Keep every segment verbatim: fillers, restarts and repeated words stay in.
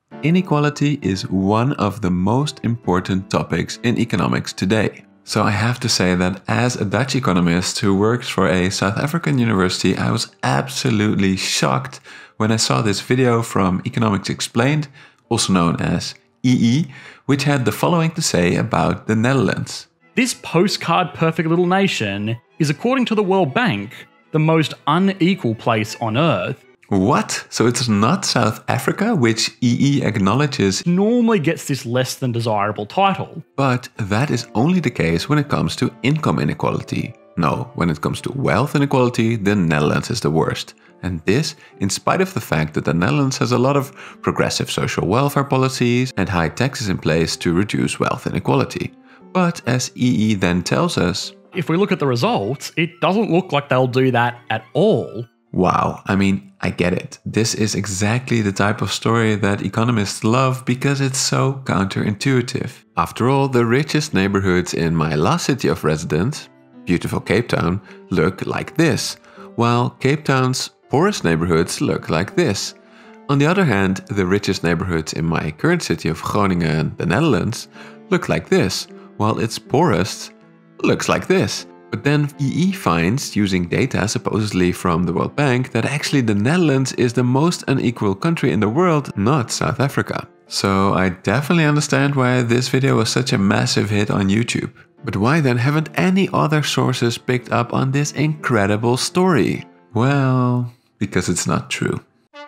Inequality is one of the most important topics in economics today. So I have to say that as a Dutch economist who works for a South African university, I was absolutely shocked when I saw this video from Economics Explained, also known as E E, which had the following to say about the Netherlands. This postcard perfect little nation is, according to the World Bank, the most unequal place on Earth. What? So it's not South Africa, which E E acknowledges Normally gets this less than desirable title. But that is only the case when it comes to income inequality. No, when it comes to wealth inequality, the Netherlands is the worst. And this, in spite of the fact that the Netherlands has a lot of progressive social welfare policies and high taxes in place to reduce wealth inequality. But as E E then tells us, if we look at the results, it doesn't look like they'll do that at all. Wow, I mean, I get it. This is exactly the type of story that economists love because it's so counterintuitive. After all, the richest neighborhoods in my last city of residence, beautiful Cape Town, look like this, while Cape Town's poorest neighborhoods look like this. On the other hand, the richest neighborhoods in my current city of Groningen, the Netherlands, look like this, while its poorest looks like this. But then E E finds, using data supposedly from the World Bank, that actually the Netherlands is the most unequal country in the world, not South Africa. So I definitely understand why this video was such a massive hit on YouTube. But why then haven't any other sources picked up on this incredible story? Well, because it's not true.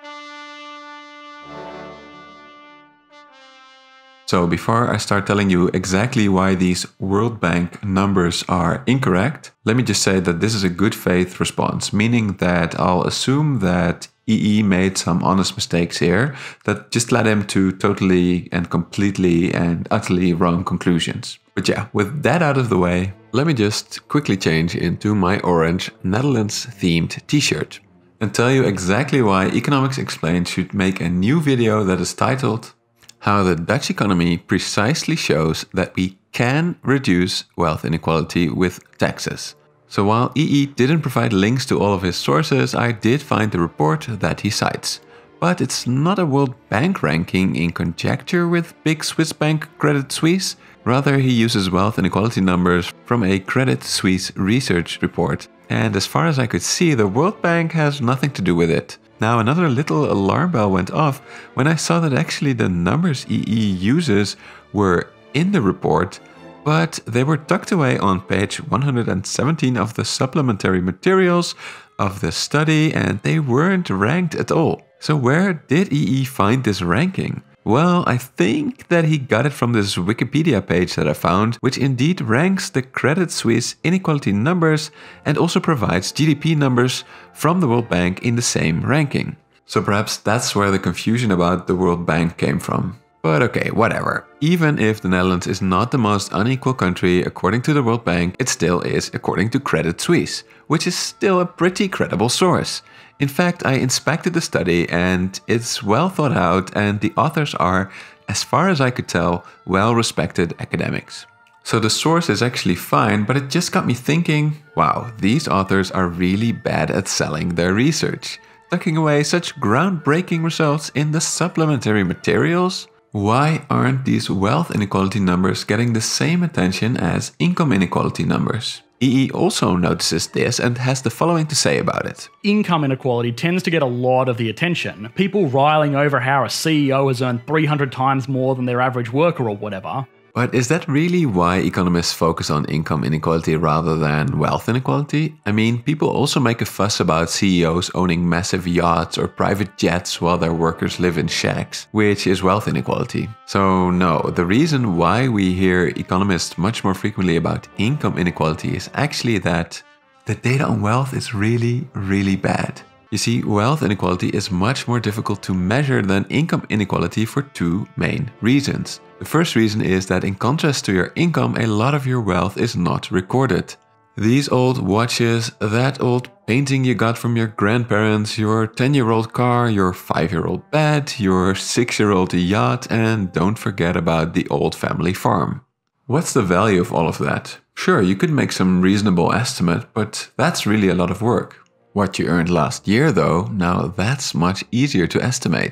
So before I start telling you exactly why these World Bank numbers are incorrect, let me just say that this is a good faith response, meaning that I'll assume that E E made some honest mistakes here that just led him to totally and completely and utterly wrong conclusions. But yeah, with that out of the way, let me just quickly change into my orange Netherlands themed t-shirt and tell you exactly why Economics Explained should make a new video that is titled How the Dutch economy precisely shows that we can reduce wealth inequality with taxes. So while E E didn't provide links to all of his sources, I did find the report that he cites. But it's not a World Bank ranking in conjecture with big Swiss bank Credit Suisse. Rather, he uses wealth inequality numbers from a Credit Suisse research report. And as far as I could see, the World Bank has nothing to do with it. Now another little alarm bell went off when I saw that actually the numbers E E uses were in the report, but they were tucked away on page one hundred seventeen of the supplementary materials of the study and they weren't ranked at all. So where did E E find this ranking? Well, I think that he got it from this Wikipedia page that I found, which indeed ranks the Credit Suisse inequality numbers and also provides G D P numbers from the World Bank in the same ranking. So perhaps that's where the confusion about the World Bank came from. But okay, whatever. Even if the Netherlands is not the most unequal country according to the World Bank, it still is according to Credit Suisse, which is still a pretty credible source. In fact, I inspected the study and it's well thought out and the authors are, as far as I could tell, well-respected academics. So the source is actually fine, but it just got me thinking, wow, these authors are really bad at selling their research. Tucking away such groundbreaking results in the supplementary materials? Why aren't these wealth inequality numbers getting the same attention as income inequality numbers? E E also notices this and has the following to say about it. Income inequality tends to get a lot of the attention. People riling over how a C E O has earned three hundred times more than their average worker or whatever. But is that really why economists focus on income inequality rather than wealth inequality? I mean, people also make a fuss about C E Os owning massive yachts or private jets while their workers live in shacks, which is wealth inequality. So no, the reason why we hear economists much more frequently about income inequality is actually that the data on wealth is really, really bad. You see, wealth inequality is much more difficult to measure than income inequality for two main reasons. The first reason is that in contrast to your income, a lot of your wealth is not recorded. These old watches, that old painting you got from your grandparents, your ten-year-old car, your five-year-old bed, your six-year-old yacht, and don't forget about the old family farm. What's the value of all of that? Sure, you could make some reasonable estimate, but that's really a lot of work. What you earned last year though, now that's much easier to estimate.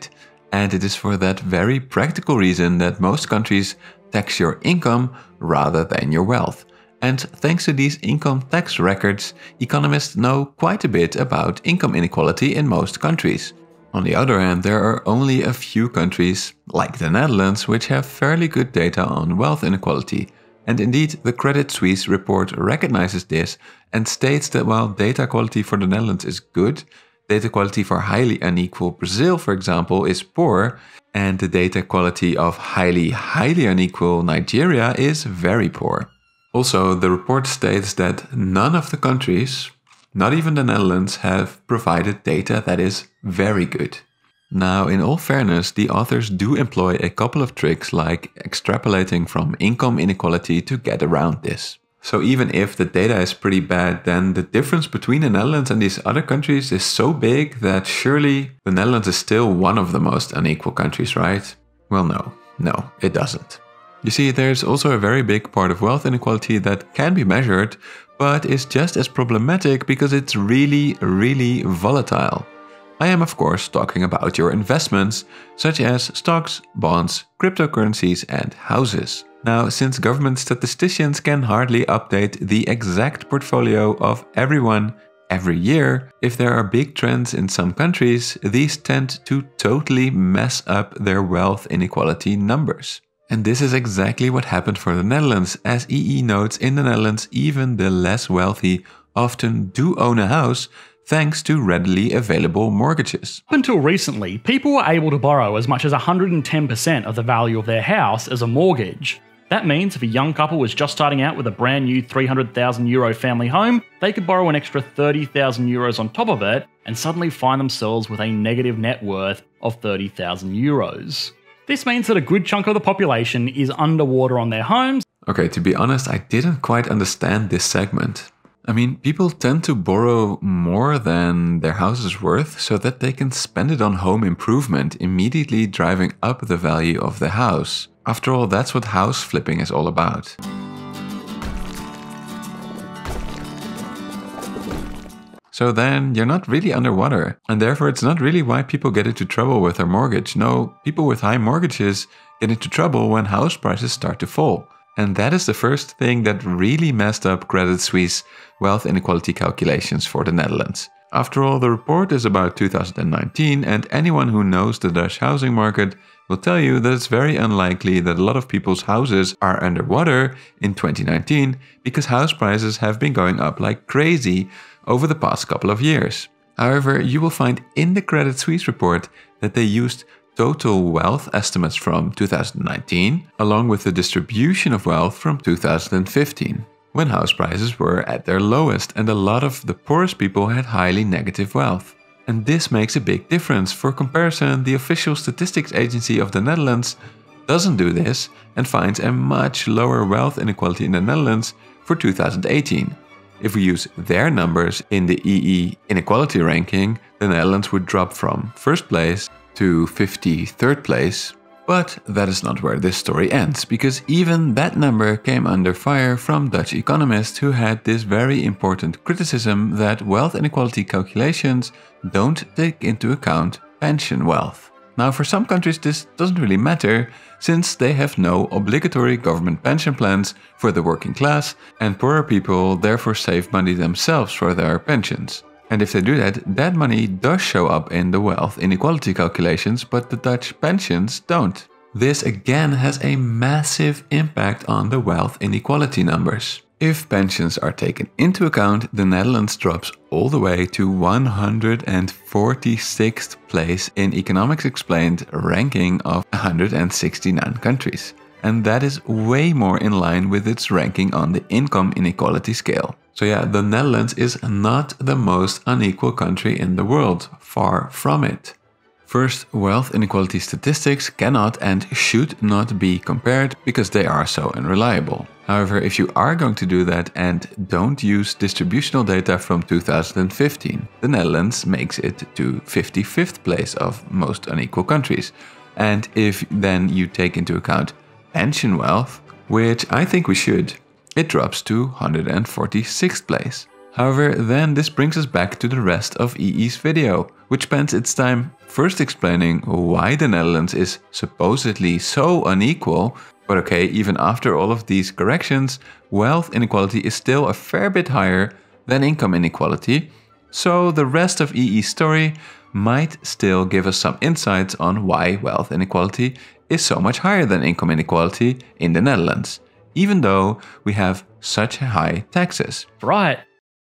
And it is for that very practical reason that most countries tax your income rather than your wealth. And thanks to these income tax records, economists know quite a bit about income inequality in most countries. On the other hand, there are only a few countries, like the Netherlands, which have fairly good data on wealth inequality. And indeed, the Credit Suisse report recognizes this and states that while data quality for the Netherlands is good, data quality for highly unequal Brazil, for example, is poor, and the data quality of highly, highly unequal Nigeria is very poor. Also, the report states that none of the countries, not even the Netherlands, have provided data that is very good. Now, in all fairness, the authors do employ a couple of tricks like extrapolating from income inequality to get around this. So even if the data is pretty bad, then the difference between the Netherlands and these other countries is so big that surely the Netherlands is still one of the most unequal countries, right? Well, no, no, it doesn't. You see, there's also a very big part of wealth inequality that can be measured, but is just as problematic because it's really, really volatile. I am of course talking about your investments, such as stocks, bonds, cryptocurrencies and houses. Now, since government statisticians can hardly update the exact portfolio of everyone every year, if there are big trends in some countries, these tend to totally mess up their wealth inequality numbers. And this is exactly what happened for the Netherlands, as E E notes in the Netherlands even the less wealthy often do own a house thanks to readily available mortgages. Up until recently, people were able to borrow as much as one hundred ten percent of the value of their house as a mortgage. That means if a young couple was just starting out with a brand new three hundred thousand euro family home, they could borrow an extra thirty thousand euros on top of it and suddenly find themselves with a negative net worth of thirty thousand euros. This means that a good chunk of the population is underwater on their homes. Okay, to be honest, I didn't quite understand this segment. I mean, people tend to borrow more than their house is worth so that they can spend it on home improvement, immediately driving up the value of the house. After all, that's what house flipping is all about. So then you're not really underwater, and therefore it's not really why people get into trouble with their mortgage. No, people with high mortgages get into trouble when house prices start to fall. And that is the first thing that really messed up Credit Suisse wealth inequality calculations for the Netherlands. After all, the report is about two thousand nineteen, and anyone who knows the Dutch housing market will tell you that it's very unlikely that a lot of people's houses are underwater in twenty nineteen because house prices have been going up like crazy over the past couple of years. However, you will find in the Credit Suisse report that they used total wealth estimates from two thousand nineteen, along with the distribution of wealth from two thousand fifteen, when house prices were at their lowest and a lot of the poorest people had highly negative wealth. And this makes a big difference. For comparison, the official statistics agency of the Netherlands doesn't do this and finds a much lower wealth inequality in the Netherlands for two thousand eighteen. If we use their numbers in the E E inequality ranking, the Netherlands would drop from first place to fifty-third place. But that is not where this story ends, because even that number came under fire from Dutch economists who had this very important criticism that wealth inequality calculations don't take into account pension wealth. Now, for some countries this doesn't really matter, since they have no obligatory government pension plans for the working class, and poorer people therefore save money themselves for their pensions. And if they do that, that money does show up in the wealth inequality calculations, but the Dutch pensions don't. This again has a massive impact on the wealth inequality numbers. If pensions are taken into account, the Netherlands drops all the way to one hundred forty-sixth place in Economics Explained ranking of one hundred sixty-nine countries. And that is way more in line with its ranking on the income inequality scale. So yeah, the Netherlands is not the most unequal country in the world, far from it. First, wealth inequality statistics cannot and should not be compared because they are so unreliable. However, if you are going to do that and don't use distributional data from two thousand fifteen, the Netherlands makes it to fifty-fifth place of most unequal countries. And if then you take into account pension wealth, which I think we should, it drops to one hundred forty-sixth place. However, then this brings us back to the rest of E E's video, which spends its time first explaining why the Netherlands is supposedly so unequal. But okay, even after all of these corrections, wealth inequality is still a fair bit higher than income inequality. So the rest of E E's story might still give us some insights on why wealth inequality is so much higher than income inequality in the Netherlands, even though we have such high taxes. Right.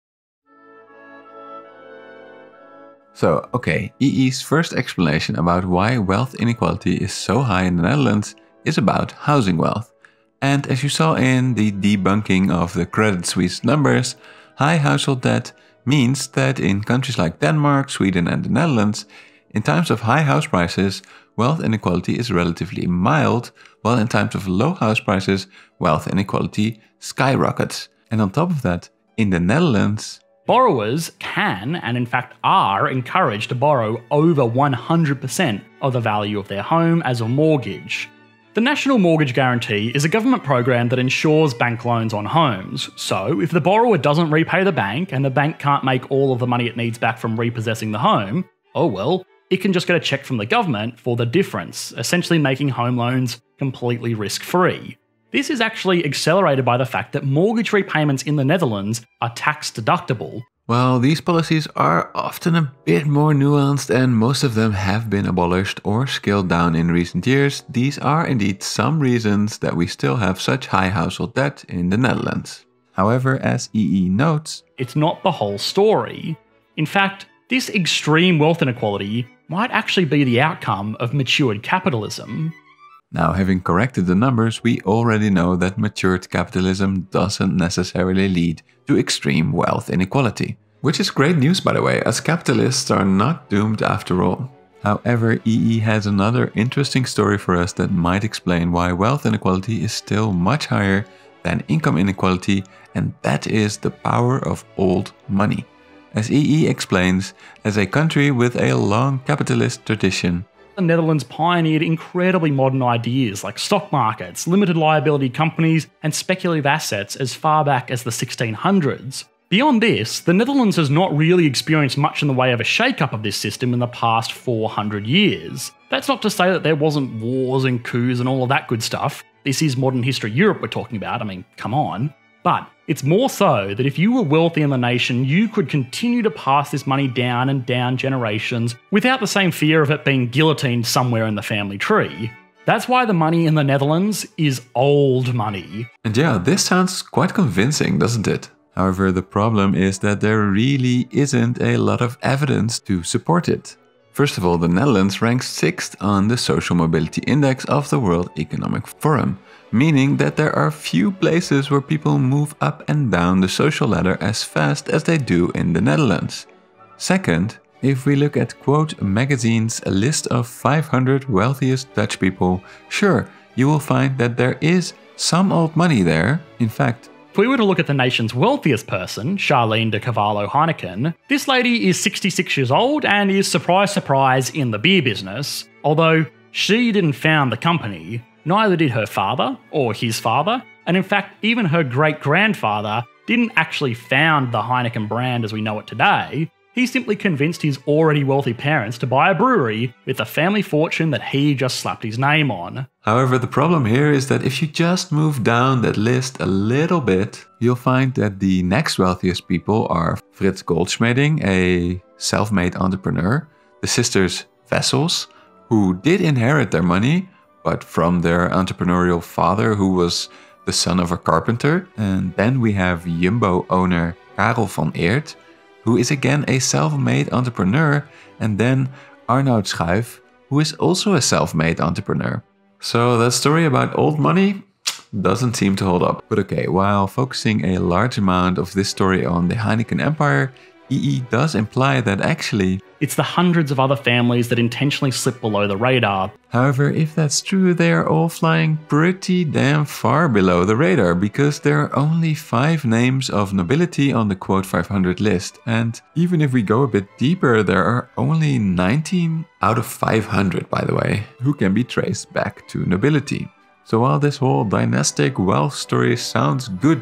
So, okay, E E's first explanation about why wealth inequality is so high in the Netherlands is about housing wealth. And as you saw in the debunking of the Credit Suisse numbers, high household debt means that in countries like Denmark, Sweden and the Netherlands, in times of high house prices, wealth inequality is relatively mild, while in times of low house prices, wealth inequality skyrockets. And on top of that, in the Netherlands, borrowers can, and in fact are, encouraged to borrow over one hundred percent of the value of their home as a mortgage. The National Mortgage Guarantee is a government program that ensures bank loans on homes. So if the borrower doesn't repay the bank and the bank can't make all of the money it needs back from repossessing the home, oh well, it can just get a check from the government for the difference, essentially making home loans completely risk-free. This is actually accelerated by the fact that mortgage repayments in the Netherlands are tax deductible. Well, these policies are often a bit more nuanced and most of them have been abolished or scaled down in recent years. These are indeed some reasons that we still have such high household debt in the Netherlands. However, as E E notes, it's not the whole story. In fact, this extreme wealth inequality might actually be the outcome of matured capitalism. Now, having corrected the numbers, we already know that matured capitalism doesn't necessarily lead to extreme wealth inequality. Which is great news, by the way, as capitalists are not doomed after all. However, E E has another interesting story for us that might explain why wealth inequality is still much higher than income inequality, and that is the power of old money. As E E explains, as a country with a long capitalist tradition, the Netherlands pioneered incredibly modern ideas like stock markets, limited liability companies, and speculative assets as far back as the sixteen hundreds. Beyond this, the Netherlands has not really experienced much in the way of a shake-up of this system in the past four hundred years. That's not to say that there wasn't wars and coups and all of that good stuff. This is modern history Europe we're talking about, I mean, come on. But it's more so that if you were wealthy in the nation, you could continue to pass this money down and down generations without the same fear of it being guillotined somewhere in the family tree. That's why the money in the Netherlands is old money. And yeah, this sounds quite convincing, doesn't it? However, the problem is that there really isn't a lot of evidence to support it. First of all, the Netherlands ranks sixth on the Social Mobility Index of the World Economic Forum, meaning that there are few places where people move up and down the social ladder as fast as they do in the Netherlands. Second, if we look at Quote magazine's list of five hundred wealthiest Dutch people, sure, you will find that there is some old money there. In fact, if we were to look at the nation's wealthiest person, Charlene de Cavallo Heineken, this lady is sixty-six years old and is, surprise surprise, in the beer business. Although she didn't found the company, neither did her father or his father, and in fact even her great-grandfather didn't actually found the Heineken brand as we know it today. He simply convinced his already wealthy parents to buy a brewery with a family fortune that he just slapped his name on. However, the problem here is that if you just move down that list a little bit, you'll find that the next wealthiest people are Frits Goldschmeding, a self-made entrepreneur, the sisters Wessels, who did inherit their money, but from their entrepreneurial father who was the son of a carpenter. And then we have Jumbo owner Karel van Eert, who is again a self-made entrepreneur, and then Arnoud Schuijff, who is also a self-made entrepreneur. So that story about old money doesn't seem to hold up. But okay, while focusing a large amount of this story on the Heineken empire, E E does imply that actually it's the hundreds of other families that intentionally slip below the radar. However, if that's true, they are all flying pretty damn far below the radar, because there are only five names of nobility on the Quote five hundred list. And even if we go a bit deeper, there are only nineteen out of five hundred, by the way, who can be traced back to nobility. So while this whole dynastic wealth story sounds good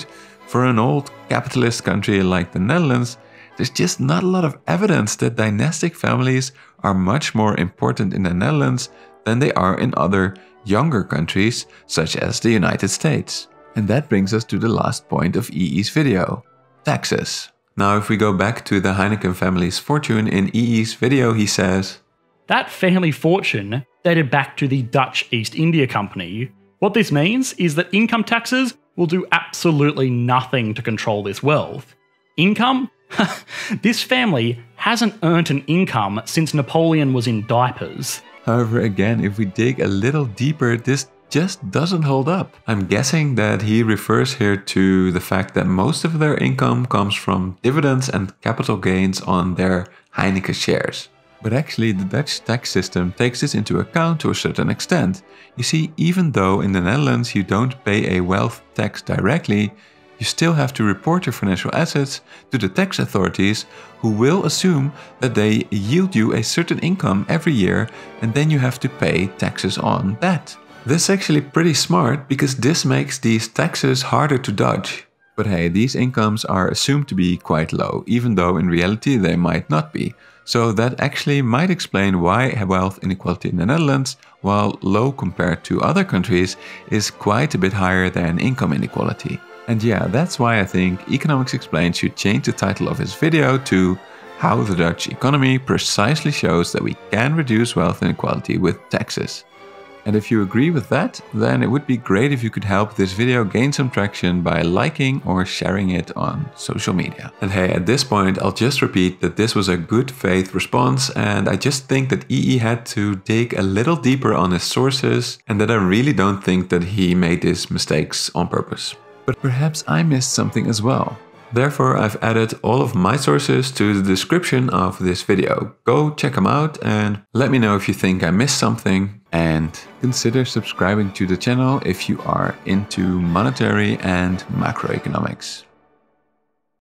For an old capitalist country like the Netherlands, there's just not a lot of evidence that dynastic families are much more important in the Netherlands than they are in other younger countries such as the United States. And that brings us to the last point of E E's video: taxes. Now if we go back to the Heineken family's fortune in E E's video, he says, that family fortune dated back to the Dutch East India Company. What this means is that income taxes will do absolutely nothing to control this wealth. Income? This family hasn't earned an income since Napoleon was in diapers. However, again, if we dig a little deeper, this just doesn't hold up. I'm guessing that he refers here to the fact that most of their income comes from dividends and capital gains on their Heineken shares. But actually, the Dutch tax system takes this into account to a certain extent. You see, even though in the Netherlands you don't pay a wealth tax directly, you still have to report your financial assets to the tax authorities, who will assume that they yield you a certain income every year, and then you have to pay taxes on that. This is actually pretty smart because this makes these taxes harder to dodge. But hey, these incomes are assumed to be quite low, even though in reality they might not be. So that actually might explain why wealth inequality in the Netherlands, while low compared to other countries, is quite a bit higher than income inequality. And yeah, that's why I think Economics Explained should change the title of his video to How the Dutch Economy Precisely Shows That We Can Reduce Wealth Inequality with Taxes. And if you agree with that, then it would be great if you could help this video gain some traction by liking or sharing it on social media. And hey, at this point, I'll just repeat that this was a good faith response, and I just think that E E had to dig a little deeper on his sources, and that I really don't think that he made these mistakes on purpose. But perhaps I missed something as well. Therefore, I've added all of my sources to the description of this video. Go check them out and let me know if you think I missed something. And consider subscribing to the channel if you are into monetary and macroeconomics.